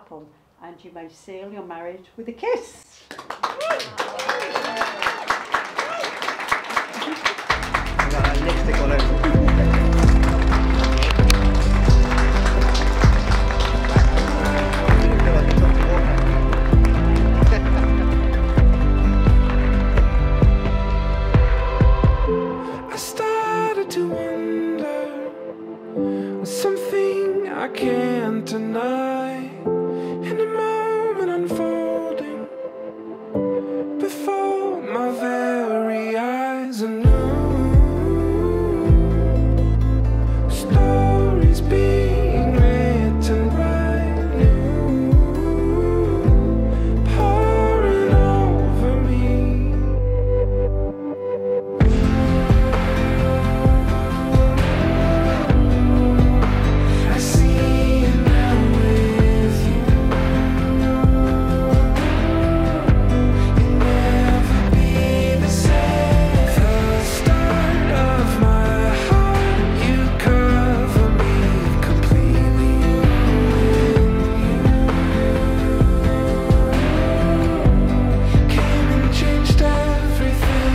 couple, and you may seal your marriage with a kiss. Lipstick all over. I started to wonder, something I can't deny, in a moment unfolding before my very eyes. A new stories being written brand new, pouring over me. I see it now with you. You'll never be the same. The start of my heart, you cover me completely. You came and changed everything.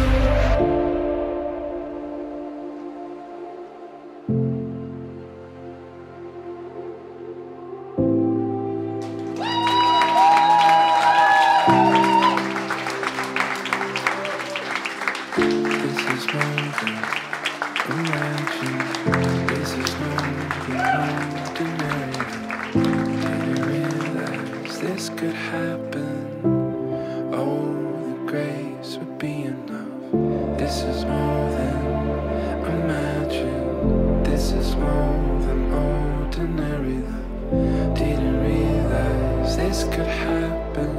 This is more than imagine. This is more than ordinary. Didn't realize this could happen. Oh, the grace would be enough. This is more than imagine. This is more than ordinary love. Didn't realize this could happen.